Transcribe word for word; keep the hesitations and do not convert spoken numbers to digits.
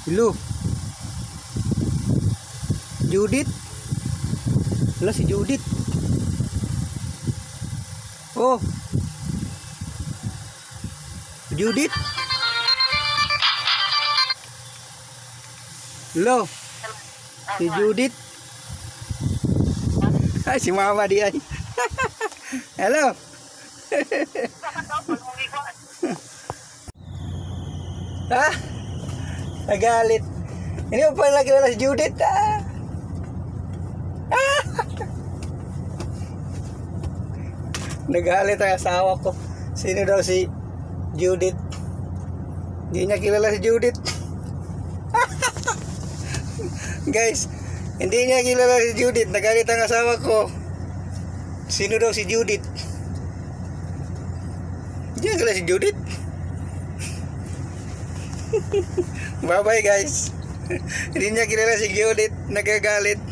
Hello. Judith. Wala si Judith. Oh. Judith. Hello. Si Judith. Ay, si mama di ay. Hello. Ha? Nagalit. Ini pa pala kilala si Judith. Ah. Ah. Nagalit ang asawa ko. Sino daw si Judith? Hindi niya kilala si Judith. Guys, hindi niya kilala si Judith. Nagalit ang asawa ko. Sino daw si Judith? Hindi niya kilala si Judith. Bye bye guys. Hindi niya kilala si Judith. Nagagalit.